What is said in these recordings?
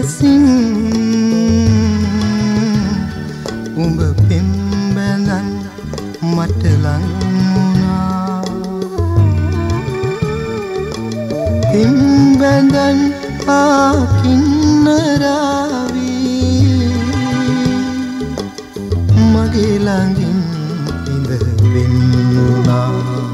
ලෙසින් උඹ පෙම්බැඳන් මට ලං වුණා පෙම්බැඳන් කින්නරාවී මගේ ළඟින් ඉඳ වෙන්නුනා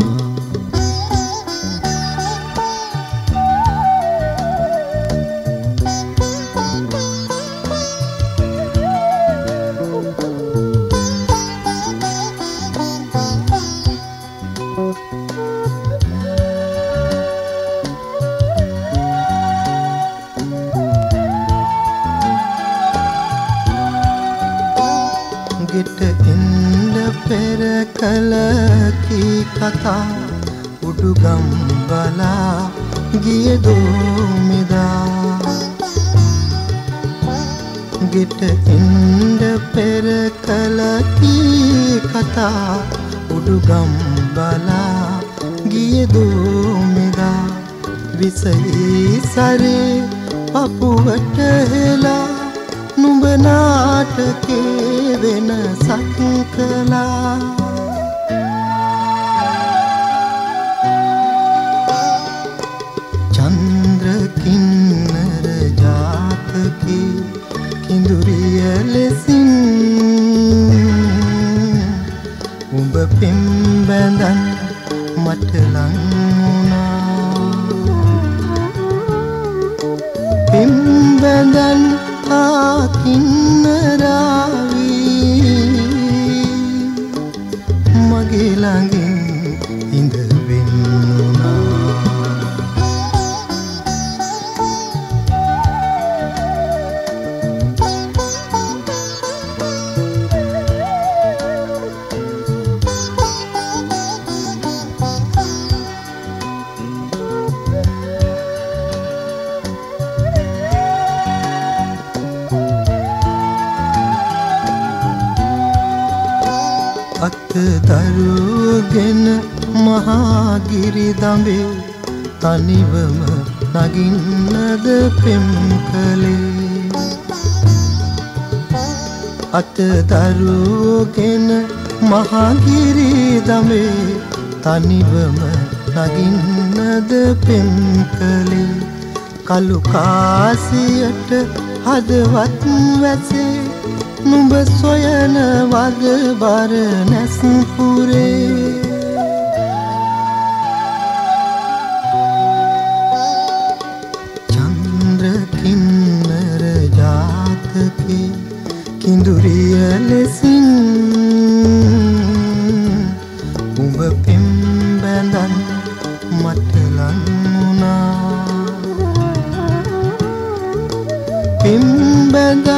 කලකී කතා උඩුගම් බලා ගිය දෝමෙදා ගෙට එන්න පෙර කලකී කතා උඩුගම් බලා ගිය දෝමෙදා විසී සරේ පපුවට හෙලා නුඹ නාටකේ වෙනසක් කළා චන්ද්‍ර කින්නර ජාතකේ කිඳුරිය ලෙසින් උඹ පෙම්බැඳන් මට ලං වුණා පෙම්බැඳන් කින්නරාවී මගේ ළඟින් ඉඳ වෙන්නුනා දරුවගෙන මහාගිරි දඹේ තනිවම නගින්නද පෙම් කළේ අත දරුවගෙන මහාගිරි දඹේ තනිවම නගින්නද පෙම් කළේ කළු කාසියට හදවත් වැසේ නුඹ සොයන වග බර නැස් පුරේ චන්ද්‍ර කින්නර ජාතකේ කිඳුරිය ලෙසින් උඹ පෙම්බැඳන් මට ලං වුණා පෙම්බැඳන්